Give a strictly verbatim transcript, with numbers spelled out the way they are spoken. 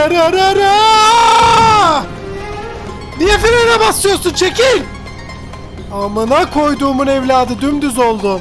Niye frene basıyorsun? Çekil! Amına koyduğumun evladı, dümdüz oldum.